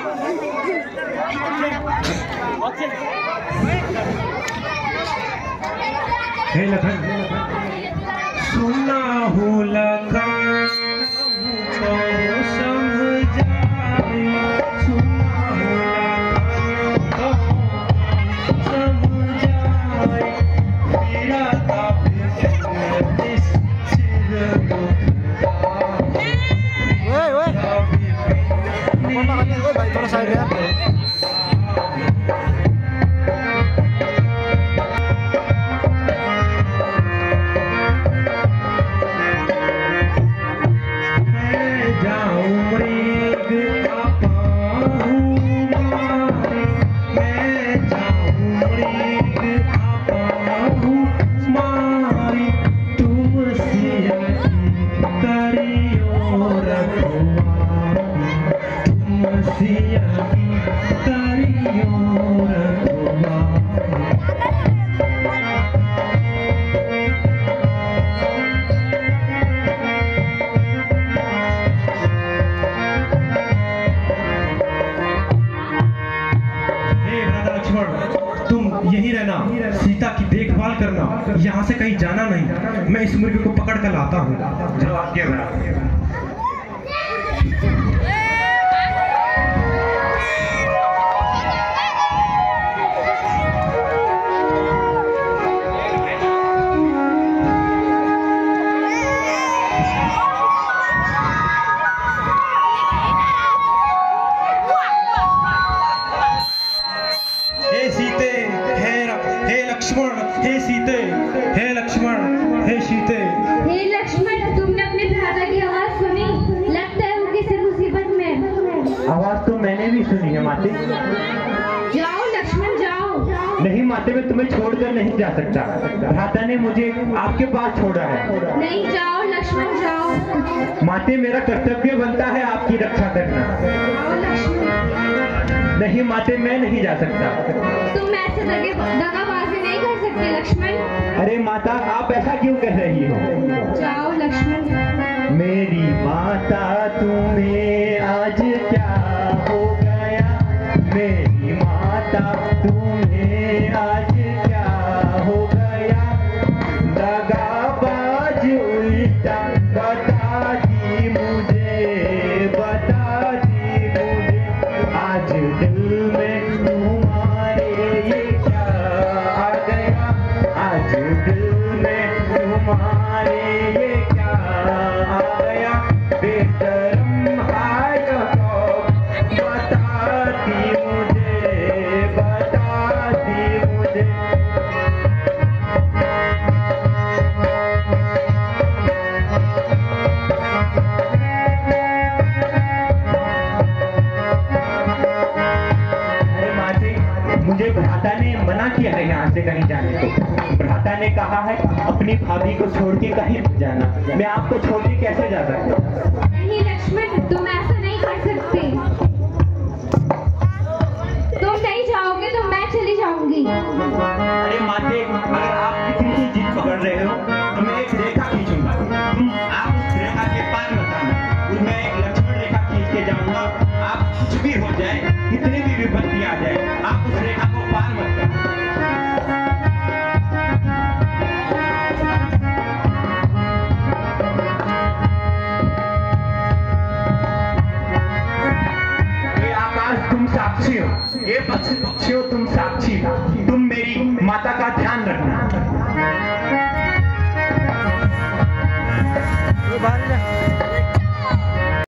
हे लखन, सुना हूँ लखन को समझाए, सुना हूँ लखन को समझाए, मेरा भाई थोड़ा साइड है। यही रहना, सीता की देखभाल करना, यहाँ से कहीं जाना नहीं। मैं इस मुर्गे को पकड़ कर लाता हूँ। जब आज्ञा हे सीते, हे लक्ष्मण, हे सीते। हे लक्ष्मण, तुमने अपने भ्राता की आवाज सुनी? लगता है वो किसी मुसीबत में। आवाज तो मैंने भी सुनी है माते। जाओ लक्ष्मण जाओ। नहीं माते, मैं तुम्हें छोड़कर नहीं जा सकता। भ्राता ने मुझे आपके पास छोड़ा है। नहीं, जाओ लक्ष्मण जाओ। माते, मेरा कर्तव्य बनता है आपकी रक्षा करना। जाओ लक्ष्मण। नहीं माते, मैं नहीं जा सकता। तुम ऐसे दगाबाजी नहीं कर सकते लक्ष्मण। अरे माता, आप ऐसा क्यों कह रही हो? जाओ लक्ष्मण। मेरी माता, तुम्हें आज क्या हो गया? मेरी माता, तुम्हें आज क्या हो गया? दगाबाज उल्टा बता दी मुझे, बता दी मुझे। आज दिल में तुम्हारे ये क्या आ गया? आज दिल में तुम्हारे ये क्या आ गया? बेशर्म हाय हो, बता दी मुझे, बता दी मुझे। मुझे भ्राता ने मना किया है यहाँ से कहीं जाने को। भ्राता ने कहा है अपनी भाभी को छोड़ के कहीं जाना। मैं आपको छोड़ के कैसे जा सकता हूँ? नहीं लक्ष्मण, तुम ऐसा नहीं कर सकते। तुम नहीं जाओगे तो मैं चली जाऊंगी। अरे माते, अगर आप इतनी ही जिद पकड़ रहे हो तो मैं एक रेखा खींचूंगा। आप उस रेखा के पार बताना और मैं एक लक्ष्मण रेखा खींच के जाऊंगा। आप कुछ भी हो जाए, कितनी भी विपत्ति आ जाए, आप उस रेखा को पार मत करना। ये आकाश तुम साक्षी हो, ये पक्षियों तुम साक्षी हो। तुम मेरी माता का ध्यान रखना।